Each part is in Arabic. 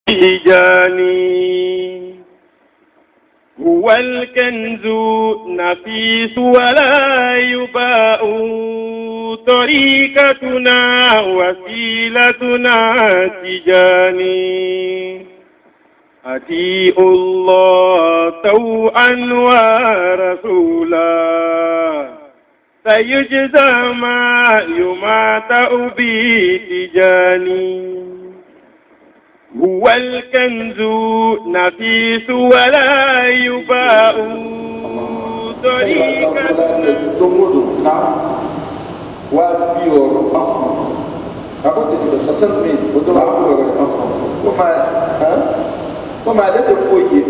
تجاني هو الكنز نفيس ولا يباء طريقتنا وسيلتنا تجاني أطيعوا الله طوعا ورسولا سيجزى ما يماتع به تجاني هو الكنز نفيس ولا يباء طريقتنا. نعم وبيور أقول لك 60,000 وما لا تفوي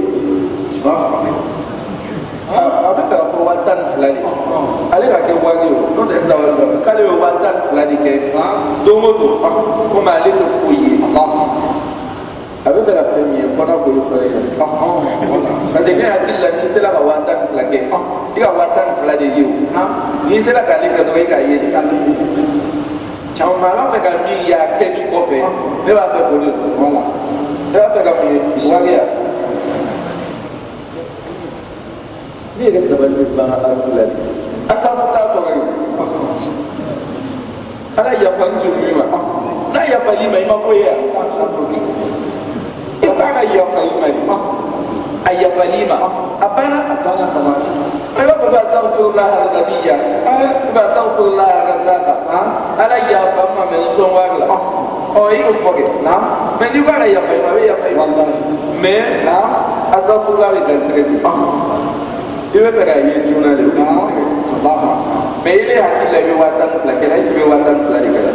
أبي فلا فواتان فلاني على كي واجيو نود الدوال كله واتان فلاني كي دومودو وما لا تفوي أبي فلا فمي فنا بقول فلاني فزيني أكيد لا نيسلا واتان فلاني إيكا واتان فلاني يو نيسلا كالي كدو إيكا يدي كالي chama la fe ka mi ya ke mi ko fe ne ba fe boli voilà ne ba fe ka mi wagia ni ga da ban ba alfulani asafu ta ko ga ala ya fa ntu mi ma na ya fa lima ma ko ya ipara ya fa lima aya fa lima apana tamani أنا بستغفر الله الغنية بستغفر الله الرزاق أنا يافهم من سون وارلا أو يكفوك نعم من يبغى يافهم ما يافهم والله من نعم أستغفر الله الغنية يبغى فكرة يجونا له الله ما يلي هكذا لا يواتن فلا كلا يسمى يواتن فلا كلا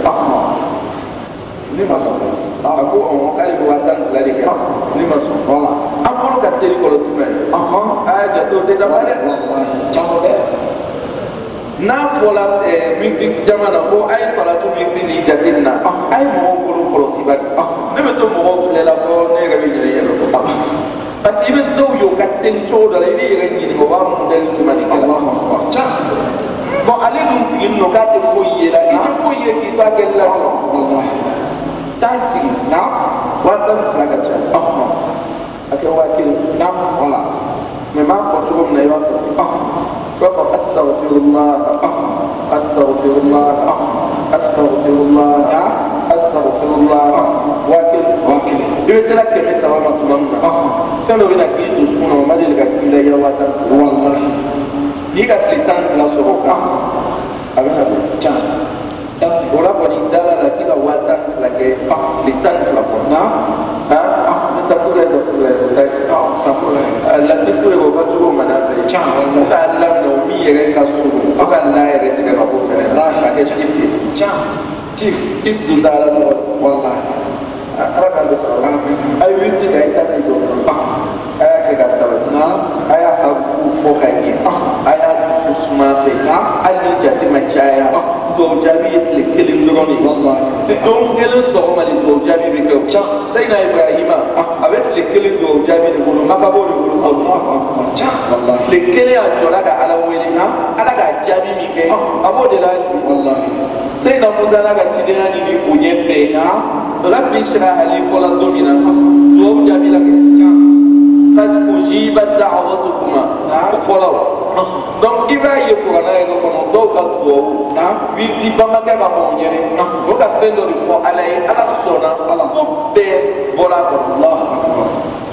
لما سوى aku orang kali buatan pelari kan ni masuk wala apa lu kat ciri kalau semen jatuh tidak ada wallahi jatuh deh na fola meeting zaman aku ai salatu meeting ni jatinna ai mau guru kalau sibat ni betul mau flela fo ni gabi ni ya lo pasti betul yo kat ciri coda ini yang ni bawa model cuma ni Allah akbar bon allez donc si nous kat foyer là il foyer qui toi quel là wallahi tasi na watan flagacha ake wakil na wala me ma foto na yo foto ko fa astaghfirullah astaghfirullah astaghfirullah astaghfirullah wakil ibe sala ke me salama tumamna sendo bina ki to skuna ma de ga kila ya watan wallahi ni ga flitan fla soroka abana cha Bola poni dala la kila watan flake litan flakon na safura safura la tifure bo batu mana be cha ta lam no mi yere kasuru ka la yere tiga ba ko fere la ka tifi cha tif du dala to wallahi ara ka be sa amin ay winti ga ita na do aya ke ga sabati na aya ha fu ka ni aya susma fe na ali jati machaya do jabi etle kelin droni wallahi don kelin so mali do jabi be ko sayna ibrahima avec le kelin do jabi de bono makabo de bono Allahu akbar wallahi le kelin a jola ga ala weli na ala ga jabi mi ke abo de la wallahi sayna musa na ga chidena ni kunye pe na rabbi shrah li fola domina do jabi la قد أجيبت دعوتكما فلو donc il va y pour aller comme donc tout oui dit pas ma ka ba nyere donc a fait le fond aller à la sona ala ko be voilà Allah akbar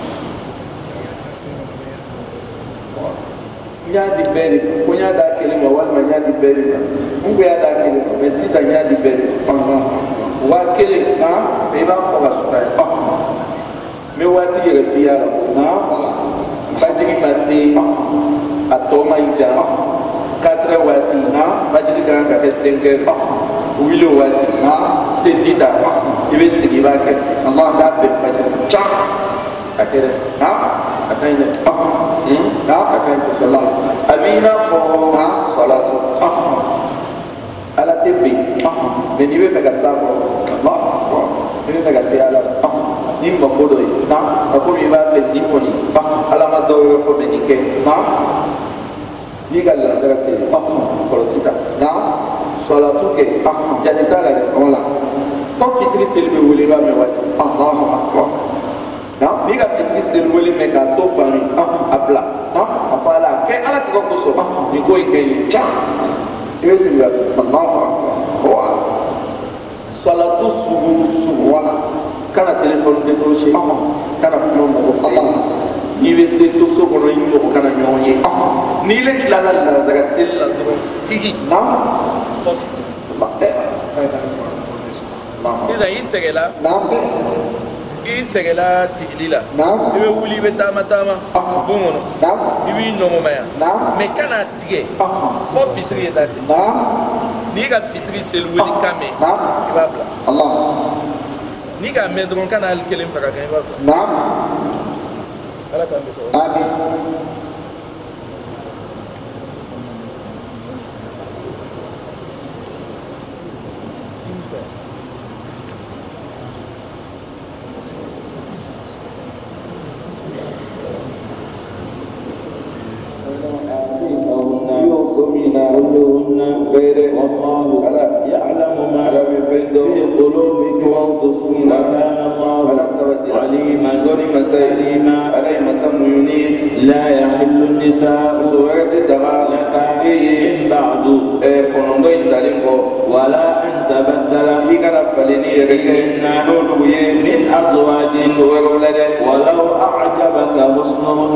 nya di beri ko nya da kele ma wal ma nya di beri ngo ya da kele mais si ça nya di beri Allah wa kele na be ba fo la sona me wati yere fiya na wala fajiri masi atoma ija 4 wati na fajiri kan ka 5 wilo wati na sendita ibe sigiba ke Allah da be fajiri cha akere na akaine na akaine ko sallah abina fo salatu ala tebbi me niwe fa ka sabo Allah niwe fa ka sala ni makodo na ko mi ba fe ni koni ala ma do fo be ni ke na ni ga la zara se ko sita na salatu ke jadita la wala fo fitri selbe wuli ba me wati Allahu akbar ni ka fitiri seli wele mɛ k'a to fami a bila a fɔ ala kɛ ala kɛ ka kosɔn nin ko in kɛ ye i bɛ sigi salatu sugu wala kana téléphone décroché kana kuma mɔgɔ fɛ n'i bɛ se to so kɔnɔ i ni mɔgɔ kana ɲɔgɔn ye n'i le tilala lansara seli la dɔrɔn sigi fɔ fitiri sisan i sɛgɛla i sɛgɛla sigili la i bɛ wuli i bɛ taama taama bon kɔnɔ i b'i ɲɔgɔnmaya mɛ kana tigɛ fɔ fitiri ye taa se n'i ka fitiri seli wele kan mɛn i b'a bila n'i k'a mɛn dɔrɔn kana hali kelen faga kan i b'a bila ala k'an bɛ sɔrɔ والله يعلم ما في قلوبكم وكان الله عليما لا يحل النساء لك من بعد ولا أن تبدل بهن من أزواج ولو أعجبك حسنهن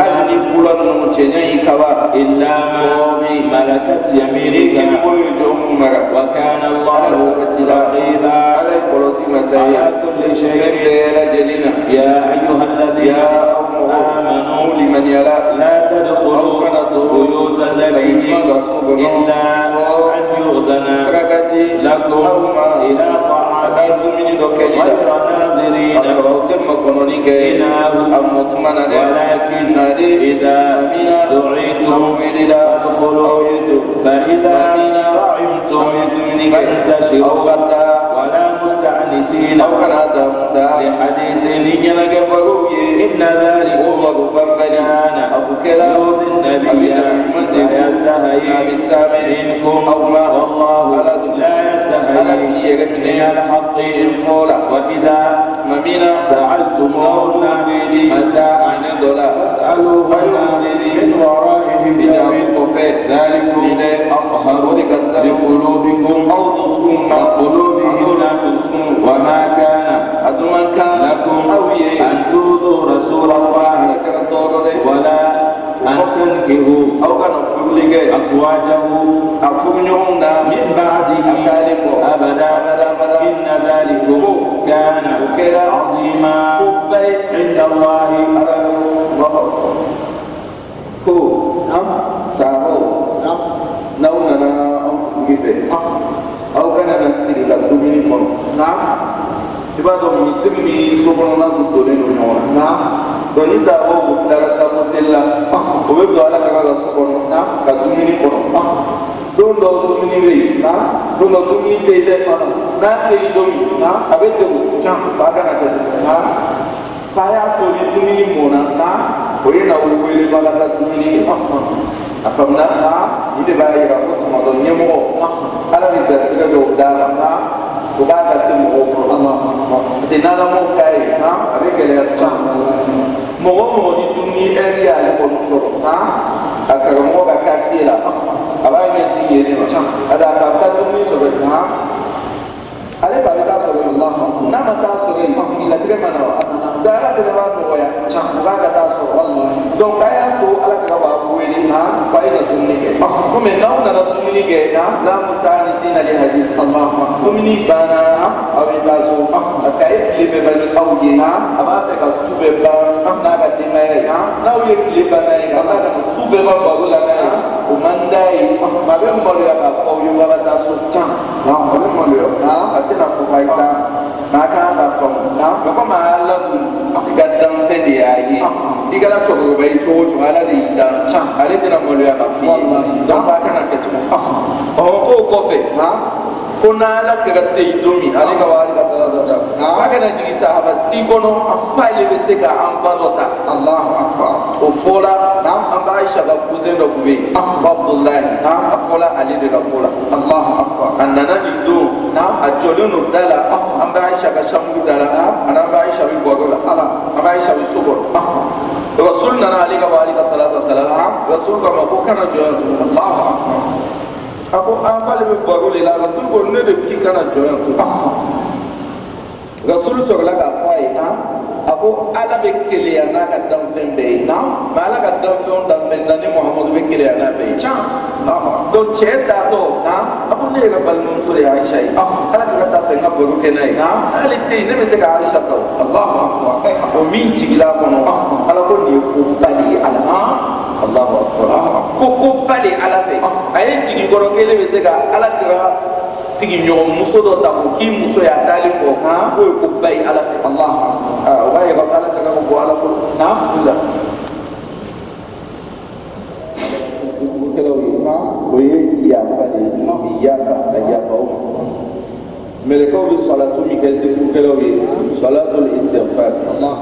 إلا ما ملكت يمينك وكان الله رقيبا على كل شيء. يا أيها الذين آمنوا لمن لا تدخلوا بيوت النبي إلا أن يؤذن لكم إلى طعام غير ناظرين إناه ولكن إذا دعيتم فادخلوا فإذا طعمتم فانتشروا ولا مستأنسين لحديث إن ذلك كان يؤذي النبي ويستحيي منكم والله لا يستحيي من الحق وإذا سألتموهن متاعا فاسألوهن من وراء حجاب ذلكم أطهر لقلوبكم وقلوبهن وما كان لكم أن تؤذوا رسول الله ولا أن تنكحوا أزواجه من بعده أبدا إن ذلكم كان عظيما عند الله. أو كان نسير لكم نعم تبادو مسلم ni sokono na dole no nyona do ni sa o kutara sa fo sella o be do ala ka ga sokono ka dumini kono do dumini we do dumini te de na te domi abete ko ba kana te pa ya to ni dumini mona o ye na o wele ba ka dumini afamna ide ba ya ko to do nyemo ala ni da se do da o b'a ka se mɔgɔw kɔrɔ parce que n'ala m'o k'a ye a bɛ gɛlɛya caman mɔgɔ mɔgɔ ni dumuni ɛri y'ale kɔni sɔrɔ a karamɔgɔ ka quartier la a b'a ɲɛsin yen de ma a da a bɛ taa dumuni sɔrɔ yen ale fa bɛ taa sɔrɔ yen n'a ma taa sɔrɔ yen latigɛ ma na wa donc ala fana b'a nɔgɔya u b'a ka taa sɔrɔ donc a y'a to ala ka b'a wele fa ye na dumuni kɛ komi n'aw nana dumuni kɛ la musta'anisina li hadis dumuni banna aw bɛ taa so parce que a ye tile bɛɛ ban ni aw ye a b'a fɛ ka su bɛɛ ban n'a ka denbaya ye n'aw ye tile ban n'a ye ka tila ka na su bɛɛ ban baro la n'a ye o man d'a ye a bɛ maloya k'a fɔ aw ye k'a ka taa so a bɛ maloya a tɛna fɔ k'a ye taa n'a kan ka faamu mɛ komi a y'a ladon i ka danfɛn de y'a ye i kana cɛkɔrɔba ye cogo o cogo ala de y'i dan ale tɛna maloya ka f'i ye donc a kana kɛ cogo k'o kɔfɛ ko n'ala kɛra te yen don min ale ka wari ka sara dɔ sa k'a kana jigin sahaba si kɔnɔ k'ale bɛ se ka an ba dɔ ta o fɔla an b'a Aisha ka cousin dɔ tun bɛ yen ko Abdulahi a fɔla ale de ka ko la a nana nin don ajolunu dala amba Aisha ka shamu dala ana amba Aisha bi bogola amba Aisha bi sugo rasul nana ali ka wali ka salatu wassalam rasul ka ko kana joyantu Allahu akbar ako amba le bi bogola la rasul ko ne de ki kana joyantu rasul so la ka fay ako ala be keleya na ka dam fembe ma ala ka dam fembe ni Muhammad be keleya na be don cheta to ako ne ga bal mun sura Aisha ala ka ta fe ngabo ko kenai ala te ne be se ka Aisha to Allahu akbar o min ci ila ko no ala ko ni ko bali ala Allahu akbar ko bali ala fe ay ci goro kele be se ka ala ka sigi ñoom muso do tabu ki muso ya tali ko ko bay ala fi Allah waye ba ala ka ko ala ko bismillah ko kelawi ko ya fa de jubi ya fa meleko bi salatu mi kasi ko kelawi salatul istighfar Allah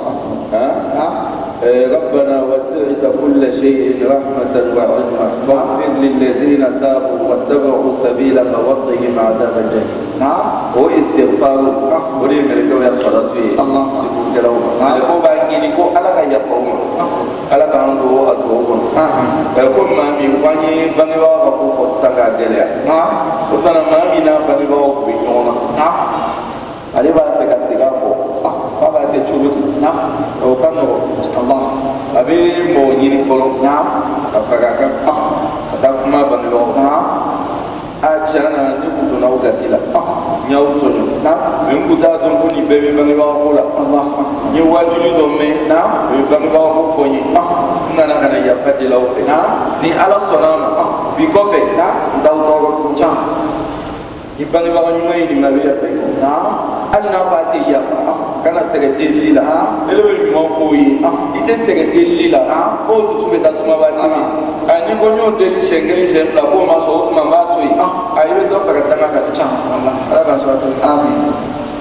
ربنا وسعت كل شيء رحمة وعلما فاغفر للذين تابوا واتبعوا سبيلك وقهم عذاب الجحيم هو استغفار ولي ملكه يا صلاة الله سبحانه وتعالى لكو بانجيني كو على كان يفهم على كان دو اتوبون لكو ما مي واني بانوا كو فسانغا دليا وكان ما مي نا بانوا كو بينونا ali ba fe ka siga ko ba te chubu o kanu Allah abi mo nyini folo afaka ka ta kuma banilo a chana ni kuto na ugasila nyau tonyo me nguta don ko ni bebe banilo ko la Allah ni wajuli do me me banilo ko fonyi ngana kana ya fadila o fe ni ala sonama bi ko fe ndaw to ko tu ibani ba nyuma ni ma be ya fe alna ba te ya fa kana sege delila elebe nyuma ko yi ite sege delila fo to sube ta suma ba ti ani ko nyo deli shengeli shen la ko ma so to ma ba to yi ayi do fa ka ka cha wallah ala ba so to amin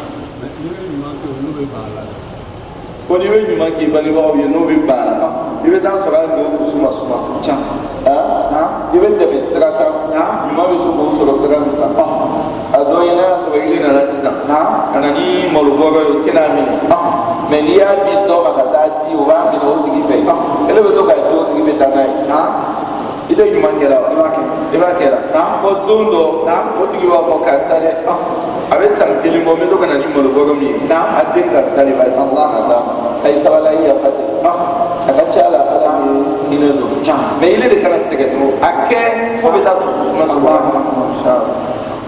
ko ni we nyuma ki bani ba yi no be ba ibe ta so ra do to suma cha ibe te be siraka nyuma be so ko so sira mi ta adoyena so ile na rasisa ana ni molugoro tina mini melia di do makata di wa mini o tigi fe ele be to ka jo tigi be tanai ite nyuma kera fo dundo o tigi wa fo ka sale abe san kelimo me to kana ni molugoro mi adde ka sale ba Allah ay sawala ya fati aka chala ala ni ino me ile de kana sege do akke fo be ta to susuma subhanahu inshallah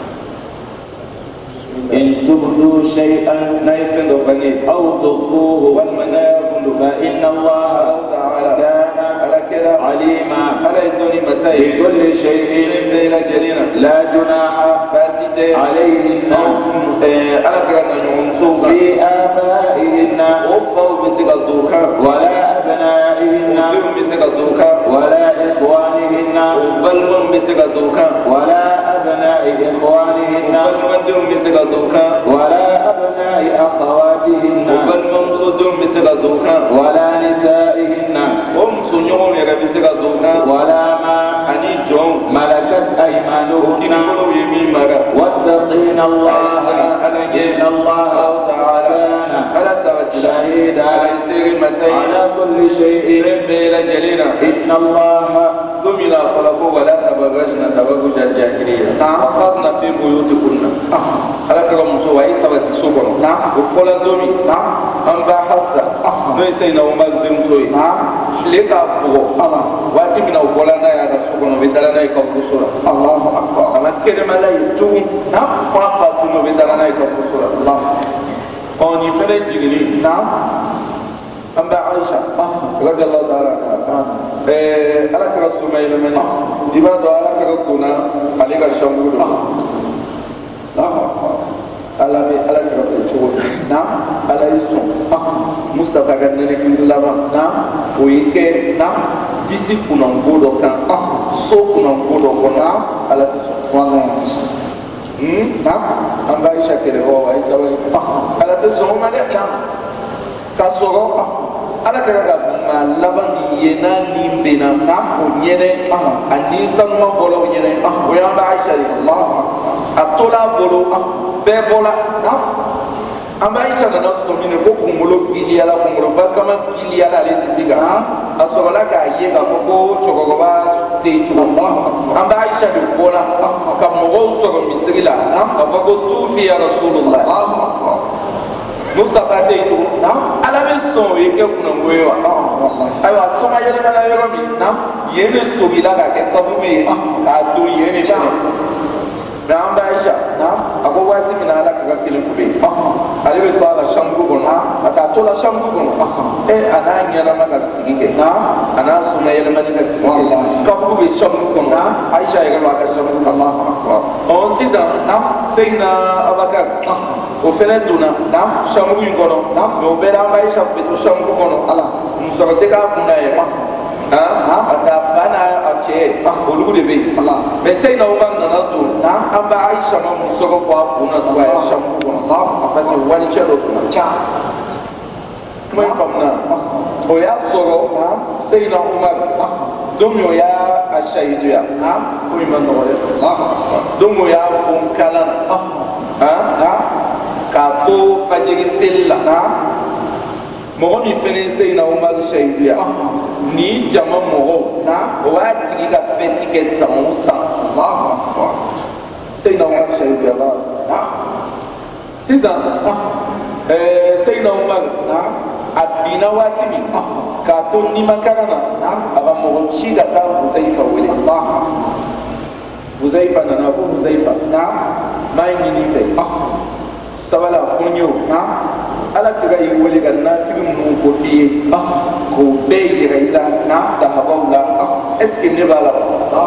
إن تبدوا شيئا نيفن بني أو تخفوه والمناقل فإن الله تعالى كان على كده عليما على الدنيا مسائل بكل شيء بين جلينا لا جناح فاسد عليهن على كده ينصوب في آبائهن وفوا بسقطوك ولا أبنائهن بسقطوك ولا إخوانهن بل من بسقطوك ولا أبناء إخوانهن بل من بسقطوك ولا أبناء أخواتهن بل من صدهم بسقطوك ولا نسائهن هم سنيهم يغا بسقطوك ولا ما أنيجهم ملكت أيمانهن واتقين الله إن الله تعالى كان شهيدا على كل شيء إن الله دمنا فلقوا ولا تبرجنا تبرج الجاهلية وقرنا في بيوتكن على كرم سوى سبت سوكم وفلا دومي أنبا حفصة نيسينا ومقدم سوي لك أبوه واتي من أولانا يا رسولنا وبدلنا يكبر سورة الله أكبر أما كلمة لا يتوم فافتنا وبدلنا يكبر سورة الله أني فلا جيني أنبا عائشة رضي الله تعالى عنها على كرسول ما يلمني يبادو على كرسولنا عليك الشمول الله أكبر على كرسول نعم على يسوع مصطفى قال لنا كل نعم ويك نعم ديسي كنا نقوله كان سو كنا نقوله كنا على تسوع والله تسوع نعم أنبا عائشة كده هو عائشة على تسوع ما نعم كسورة ala kɛra ka ma laban ni ye n'a ni bɛnna o ɲɛnɛ ani sanuma bɔlaw ɲɛnɛ o y'an bɛ Aisha de atola bolo bebola amba Aisha nana somine ko kungolo giliala kungolo bakama giliala le tisiga asola ka ye ga foko chogoba te Allah amba Aisha de bola ka mo so misrila ka foko tufi ya Rasulullah Mustafa te itu ala be so ye ke kuna ngoyewa wallahi ayo soma yele mala yoro mi yene so gila ka ke kabuwe ka do yene shane na amba Aisha ako wati mina ala ka kilin kube ale be to ala shambu kono asa to la shambu kono ana nyana maka sigike ana soma yele mala ka sigike wallahi kabuwe shambu kono Aisha ye ga ka shambu Allahu akbar on sisa sayna Abakar o fele duna shambu kono no bera amba Aisha be to shambu kono ala musorote ka kuna ye parce que fana a cɛ olu de bɛ mais Seydina Umar nana don an bɛ Aisha ma muso ko a kunna to a ye chambre kɔnɔ parce que wali cɛ dɔ kunna kuma in faamuna o y'a sɔrɔ Seydina Umar don min o y'a shahiduya ko in ma nɔgɔ dɛ don min o y'a bon kalan na k'a to fajiri seli la mɔgɔ min fɛnɛ Seydina Umar shahiduya ni jama mɔgɔ o b'a tigi ka fɛti kɛ san o san Allahu akbar Seydina Umar shahiduya sisan Seydina Umar a binna waati min k'a to nimakara na a ka mɔgɔ ci ka taa Huzaifa wele Huzaifa nana ko Huzaifa maa ye ɲini fɛ sabala fonyo ala kira yi wele ka nafiri minnu ko f'i ye k'o bɛɛ yira i la sahabaw la est ce que ne b'a la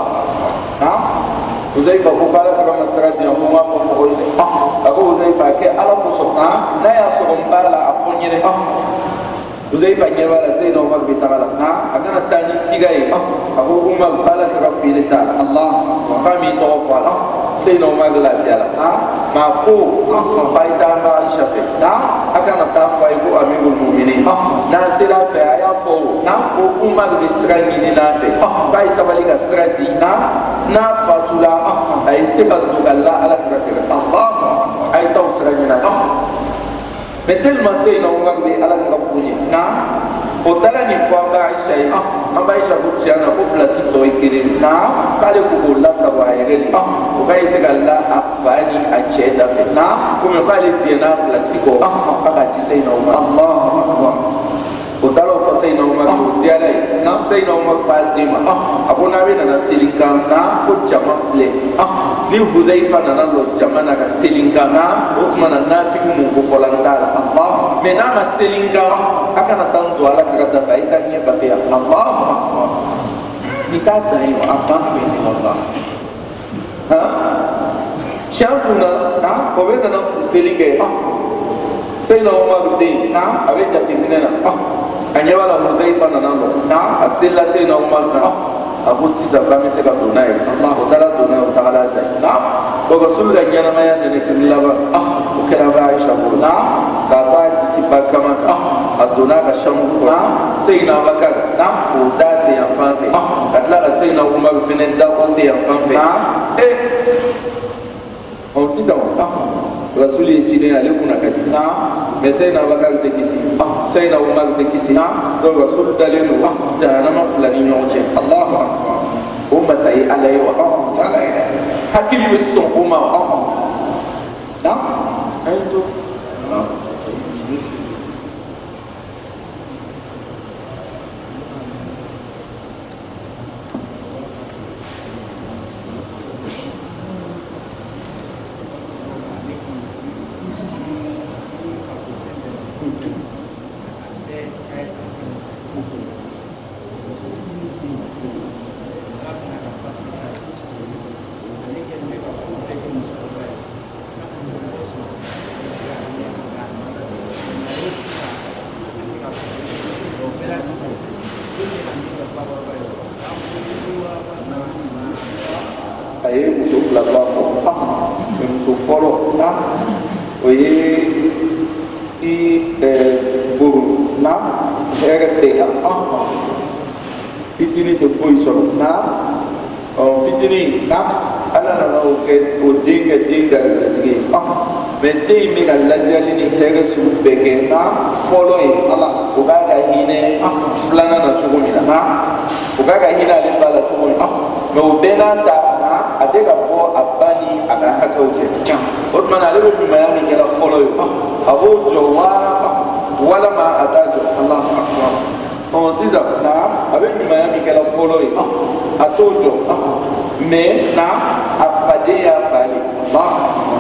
Huzaifa ko ala kira ma sira di yan ko n b'a fɔ mɔgɔw ye dɛ a ko Huzaifa kɛ ala kosɔn n'a y'a sɔrɔ n b'a la a fɔ n ɲɛnɛ Huzaifa ɲɛ b'a la Seydina Umar bɛ taga la a kana taa ni siga ye a ko Umar ala kira ko ile t'a la k'a m'i tɔgɔ fɔ a la Seydina Umar lafiya la ma ko ba i taa an b'a Aisha fɛ a kana taa fɔ a ye ko Amirul Mu'minin n'a sera fɛ a y'a fɔ ko Umar bɛ sira ɲini n'a fɛ ba ye sabali ka sira di n'a fatula a ye se ka don ka la ala kira kɛrɛfɛ a ye taa o sira ɲini a fɛ mais tellement Seydina Umar bɛ ala kira bonya o taara nin fɔ an b'a Aisha ye an b'a Aisha ko tiɲɛ na ko place tɔ ye kelen k'ale ko k'o lasago a yɛrɛ de o k'a se ka la a fa ni a cɛ da fɛ komi k'ale tigɛna place kɔ a k'a di Seydina Umar Allahu akbar o taara o fɔ Seydina Umar o diyara ye Seydina Umar k'a den ma a ko n'a bɛ nana seli kan ko jama filɛ ni Huzaifa nana lɔ jama na ka seli kan o tuma na nafiki mun ko fɔla n t'a la mais n'a ma seli kan a kana taa n don ala kira da fɛ a y'i ta ɲɛ bateya Allahu akbar ni t'a dan ye a dan bɛ nin wala tiɲɛ kun na o bɛ nana fuseli kɛ Seydina Umar den a bɛ jateminɛ na a ɲɛ b'a la Huzaifa nana lɔ a selila Seydina Umar kan a ko sisan k'an bɛ se ka don n'a ye o taara don n'a ye o tagala da ye bon Rasulu ka ɲɛnamaya nɛnɛkili laban o kɛra bɛ Aisha bolo k'a to a disi barikama kan a donna a ka chambre kɔnɔ Seydina Abakar k'o da sen yan fan fɛ ka tila ka Seydina Umar fɛnɛ da o sen yan fan fɛ sisan Rasulu ye ciden ale kunna ka di mais Seydina Abakar tɛ kisi Seydina Umar tɛ kisi donc Rasulu dalen don jahanama fila ni ɲɔgɔn cɛ Allahu akbar o masa ye ala ye wa hakili bɛ sɔn o ma wa a ye to a ye muso fila to a kɔ muso fɔlɔ o ye i boro hɛrɛ bɛɛ kan fitinin tɛ foyi sɔrɔ fitinin ala na o ke o dinga tige mais dey mi ga lajali ni hege su beke following ala o ga hine flana na chugumina o ga hina le bala chugumina mais o benata ate ga bo abani aga hakauche o mana le bi mayami ke la follow abo jowa wala ma atajo Allah akbar on siza abe ni mayami ke la follow atojo mais afade ya fali Allah akbar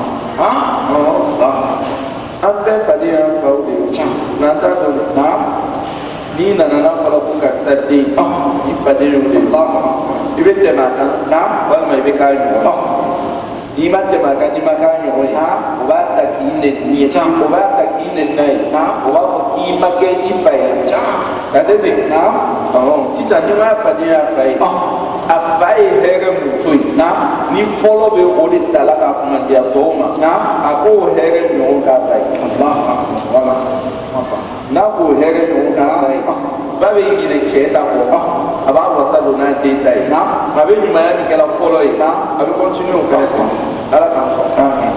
ambe fade ya fawde na ta do ni na fala ku ka sadde ifade yo Allah ibe temaka wala mai be kai ni matte maka ni maka nyo o ba ta ki ne ni o ba ta ki ne nai o ba fo ki make ifai ka tete si sa ni ma fa dia fai afai hege mutoi ni follow be o de talaka kuma dia toma ako hege no ka bai Allah wala na ko hege no ka bai ba be ngi ne cheta ko aba wasalo na data ma be ni ma ya mi kala follow abi continue o fa ala kan so amen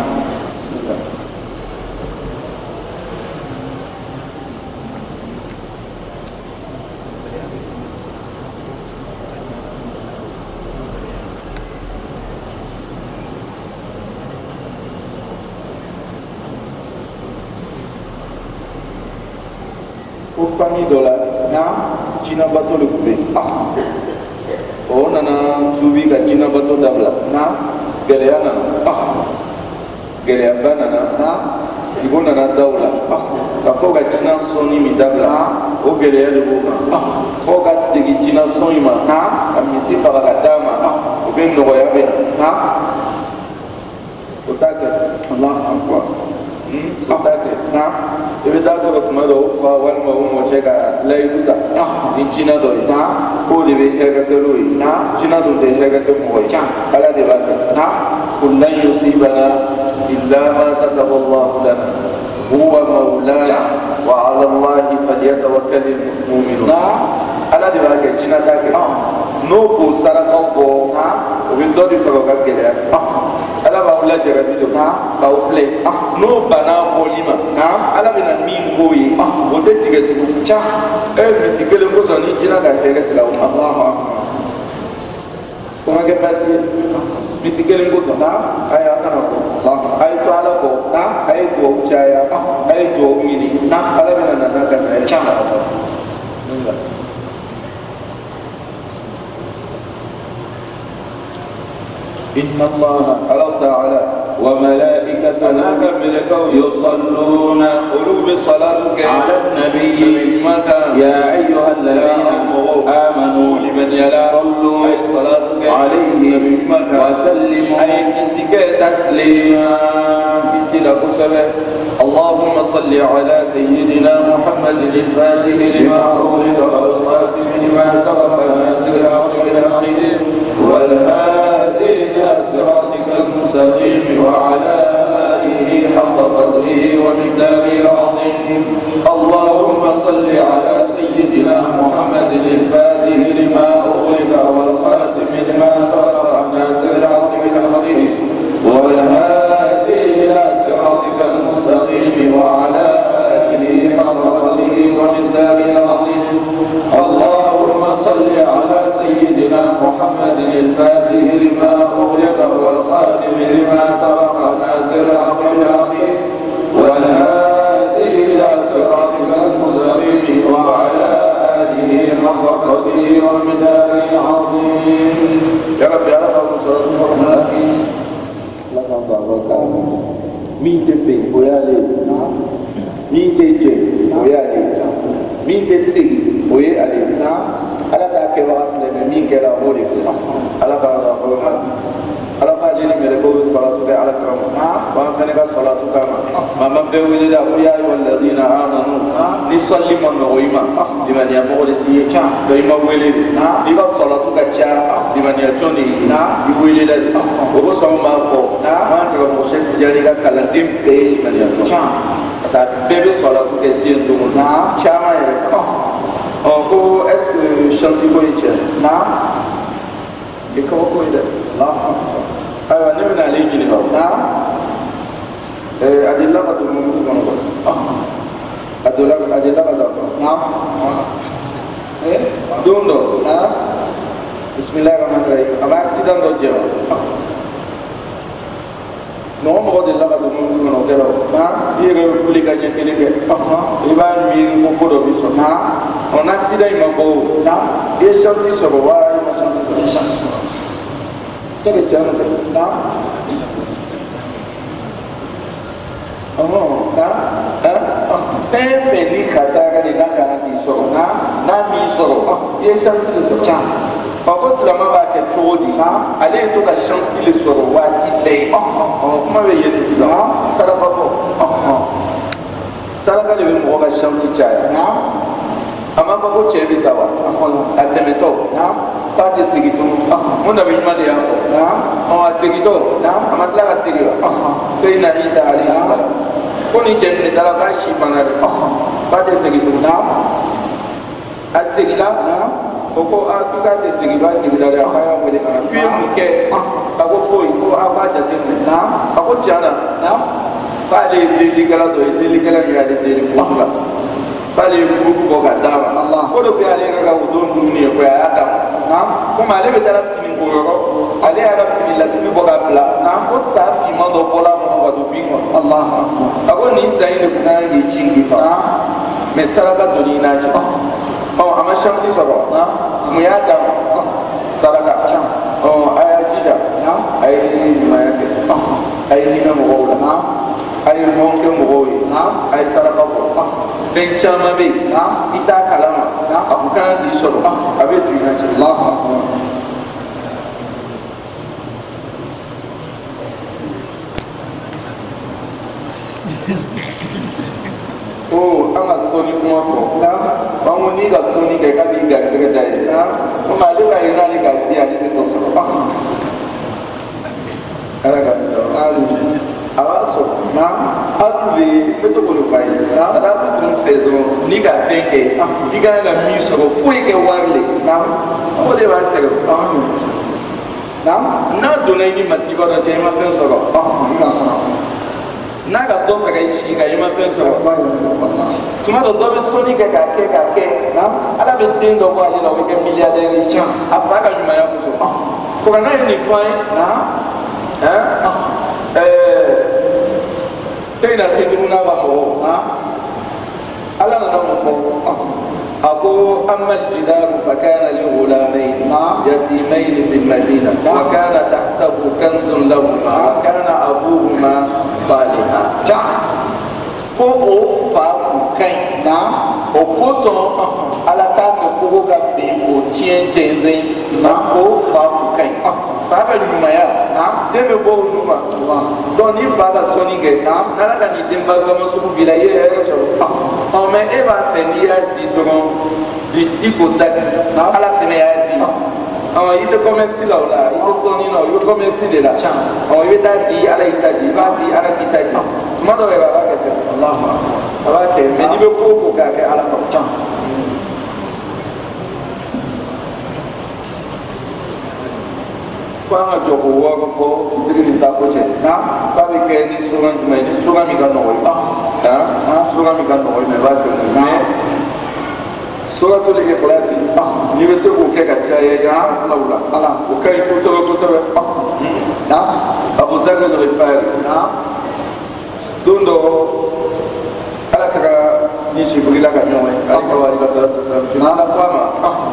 o famille dola China bato le coupé o nana tubi ka China bato dabla geleya banana sigo nana dawla ka fo ka China soni mi dabla o geleya de boka fo ka segi China soni ma ka misi faga ka dama o be nogoya be o ta kɛ Allah akbar o ta kɛ I bɛ taa sɔrɔ tuma dɔ o fa walima o mɔcɛ ka layidu ta ni China dɔ ye k'o de bɛ hɛrɛ kɛ l'o ye China dun tɛ hɛrɛ kɛ mɔgɔ ye Ala de b'a kɛ qul lan yusibana illa ma kataba Allahu lana huwa mawlana wa ala Allahi falyatawakkalil mu'minun Ala de b'a kɛ China t'a kɛ n'o k'o sarakaw bɔ o bɛ dɔ de fara o ka gɛlɛya Ala b'aw lajarabi de k'aw filɛ n'o bana bɔli ma Ala bɛna min k'o ye o tɛ tigɛ tugun misi kelen kosɔn ni China ka hɛrɛ tigɛ o ma o ma kɛ baasi ye misi kelen kosɔn ayi a kana kɔ a ye to Ala kɔ a ye duwawu caya a ye duwawu ɲini Ala bɛna na n'a ka hɛrɛ إن الله تعالى وملائكته يصلون قلوب صلاتك على النبي يا أيها الذين آمنوا صلوا عليه وسلموا تسليما اللهم صل على سيدنا محمد الفاتح لما أغلق والخاتم لما سبق ناصر الحق والهادي إلى صراطك المستقيم وعلى آله حق قدره ومقداره العظيم اللهم صل على سيدنا محمد الفاتح لما أغلق والخاتم لما سبق ناصر الحق بالحق والهادي إلى صراطك المستقيم وعلى آله حق قدره ومقداره العظيم اللهم صل على سيدنا محمد الفاتح لما أغلق والخاتم لما سبق ناصر الحق بالحق والهادي إلى صراطك المستقيم وعلى آله حق قدره ومقداره العظيم يا رب يا رب صلاة الله مين تبي ويالي مين تيجي ويالي مين تسي ويالي على ذاك الوصل مين كلا مولي على بعض على بعض اللي ملكوا صلاتك على كرام ما فينك صلاتك ما مبدأ لا يا أيها الذين آمنوا نصلي من نويما لمن يمولتي لما ولد لما صلاتك جاء لمن يجوني يولد وبصم ما فو ما كرام مشيت جالك كلندم بي لمن يجوني ça bébé صلاتك دين دون شاما يرفع encore est-ce que chance est bonne et comment quoi il est là أيوة نبنا عليه جنيه نعم أدلة قد المؤمنين أدلة قد نعم إيه دون دو نعم بسم الله الرحمن الرحيم أما أكسيدان دو جيو نعم أدلة قد المؤمنين نعم يغير كل كان يكلك يبان مين مقدو بيسو نعم on accident ma go نعم ye chance so wa ma chance so chance c'est que tiens نعم fɛn fɛn ni karisa ka de n'a kan k'i sɔrɔ n'a m'i sɔrɔ i ye chance de sɔrɔ ɔ ko silamɛ b'a kɛ cogo di ale ye to ka chance de sɔrɔ waati bɛɛ kuma bɛ yɛlɛ sisan saraka bɔ saraka de bɛ mɔgɔ ka chance caya a m'a fɔ ko cɛ bɛ sa wa a tɛmɛtɔ k'a tɛ segin tugun mun da bɛ ɲuman de y'a fɔ a segintɔ a ma tila ka segin wa seyina isa alayhi salam ko ni cɛ min taara k'a si banna de k'a tɛ segin tugun a seginna o ko k'i k'a tɛ segin k'a seginna de a k'a y'a wele ka na k'i ye mun kɛ a ko foyi ko a k'a jateminɛ a ko tiɲɛ na k'ale ye delilikɛla dɔ ye delilikɛla min y'ale deli kutu la k'ale ye bugu bɔ ka d'a ma ko de ko y'ale yɛrɛ ka o don dumuni ye ko a y'a d'a ma komi ale bɛ taa fini ko yɔrɔ ale y'a ka fini lasigi bɔ ka bila ko sa finman dɔ bɔla kɔnɔ ka don bin kɔnɔ a ko nin sa in de kun kan k'i ci k'i fa mɛ saraka donni i n'a cɛ a ma chance sɔrɔ mun y'a d'a ma saraka a y'a jija a ye ɲumanya kɛ a ye hinɛ mɔgɔw la a ye hɔn kɛ mɔgɔw ye a ye saraka bɔ fɛn caman bɛ yen i t'a kalama a kun kan k'i sɔrɔ a bɛ tu i n'a cɛ an ka sɔnni kuma fɔ an ko n'i ka sɔnni kɛ k'a b'i garisɛgɛ dayɛlɛ komi ale b'a ye n'ale ka di ale tɛ dɔ sɔrɔ ala ka misali a b'a sɔrɔ hali n bɛ to k'o f'a ye ka da kun fɛ dɔrɔn n'i ka fɛn kɛ i ka kan ka min sɔrɔ foyi kɛ wari le o de b'a sɛgɛn n'a donna i ni masiba dɔ cɛ i ma fɛn sɔrɔ n'a ka dɔ fɛ ka i si kan i ma fɛn sɔrɔ tuma dɔ dɔ bɛ sɔnni kɛ k'a kɛ ala bɛ den dɔ bɔ ale la o bɛ kɛ miliyardɛri ye a fa ka ɲumanya kosɔn ko n'a ye nin fɔ an ye seyina Khidiru n'a ka mɔgɔw ala nana mun fɔ a ko amma al-jidaru fa kana li ghulamayn yatimayn fi al-madina wa kana tahtahu kanzun lahuma wa kana abuhuma salihan ko o fa kun ka ɲi o kosɔn ala t'a fɛ kogo ka bin o tiɲɛ jɛnsɛn parce que o fa kun ka ɲi fa ka ɲumanya den bɛ bɔ olu ma donc ni fa ka sɔnni kɛ n'ala ka nin denba gama sugu b'i la i ye hɛrɛ sɔrɔ mɛ e b'a fɛ n'i y'a di dɔrɔn di ti k'o ta di ala fɛnɛ y'a di i tɛ commerce la o la i tɛ sɔnni na i bɛ commerce de la i bɛ taa di ala y'i ta di i b'a di ala k'i ta di tuma dɔw yɛrɛ a b'a kɛ fɛn a b'a kɛ mɛ n'i bɛ ko o ko k'a kɛ ala kɔrɔ ko an ka jɔ k'o wɔɔrɔ fɔ fitiri ni safo cɛ k'a bɛ kɛ ni slogan jumɛn ye ni slogan min ka nɔgɔ ye slogan min ka nɔgɔ ye mɛ i b'a kɛ mɛ suratul ikhlasi n'i bɛ se k'o kɛ ka caya yan filaw la o ka ɲi kosɛbɛ kosɛbɛ Abu Zar al-Ghifari don dɔ ala kɛra ni Jibrila ka ɲɔgɔn ye ale ka wari ka salatu wasalam ala ko a ma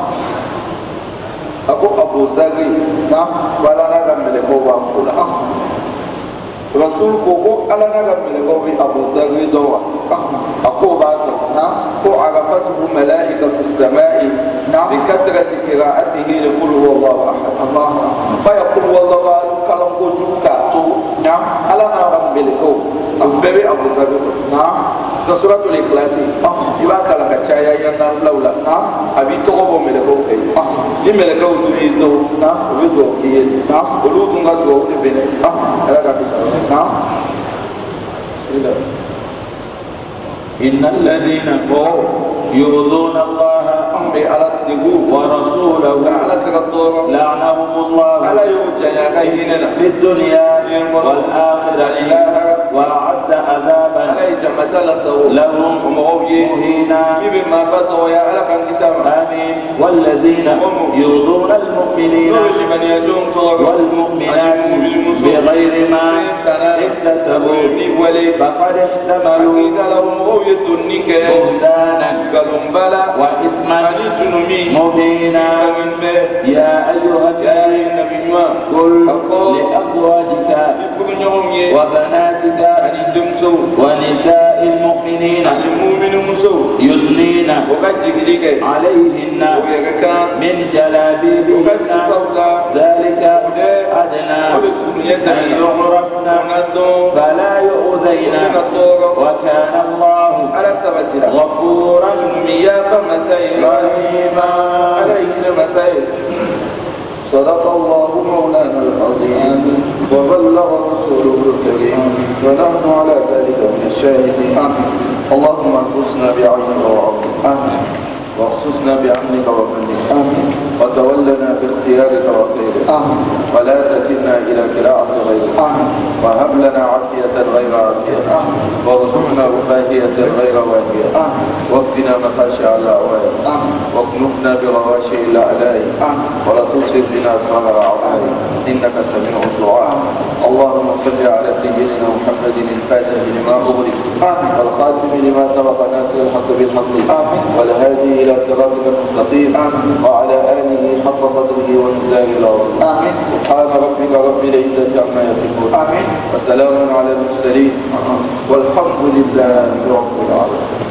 a ko Abu Zar ko ala n'a ka mɛlɛkɛw b'a fo la Rasul ko ala n'a ka mɛlɛkɛw bɛ Abu Zar dɔn wa a ko b'a dɔn ko arafatuhu malaikatu samai بكثرة قراءته لقل هو الله أحد فيقول والله أحد كلام كوجو كاتو على نارم بلكو ببي أبو زر سورة الإخلاص يبقى كلام كتشايا ينا فلولا أبي توقف ملكو في يملكو تريدو ويدو كيل ولو تنغا تو تبين على كابيسا بسم الله إن الذين يؤذون الله أمري على ورسوله لعنهم الله في الدنيا والآخرة وأعد عذابا لهم مهينا. آمين. والذين يؤذون المؤمنين والمؤمنات بغير ما اكتسبوا فقد احتملوا بهتانا وإثما مبينا. يا أيها النبي قل لأزواجك وبناتك ونساء المؤمنين يدنين عليهن من جلابيبهن ذلك أدنى أن يعرفن فلا يؤذين وكان الله غفورا رحيما. صدق الله مولانا العظيم وبلغ رسوله الكريم ونحن على ذلك من الشاهدين. اللهم احفظنا بعينك وعظمك واخصصنا بأمنك ومنك وتولنا باختيارك وخيرك ولا تكلنا إلى كراعة غيرك وهب لنا عافية غير عافية وارزقنا رفاهية غير واهية واكفنا مخاشع الأعوان واكنفنا برواشع الأعداء ولا تصرف بنا أسرار الأعداء إنك سميع الدعاء. اللهم صل على سيدنا محمد الفاتح لما أغلق والخاتم لما سبق ناصر الحق بالحق والهادي إلى صراطك المستقيم وعلى آله حق قدره ومقداره العظيم. سبحان ربك رب العزة عما يصفون وسلام على المرسلين والحمد لله رب العالمين.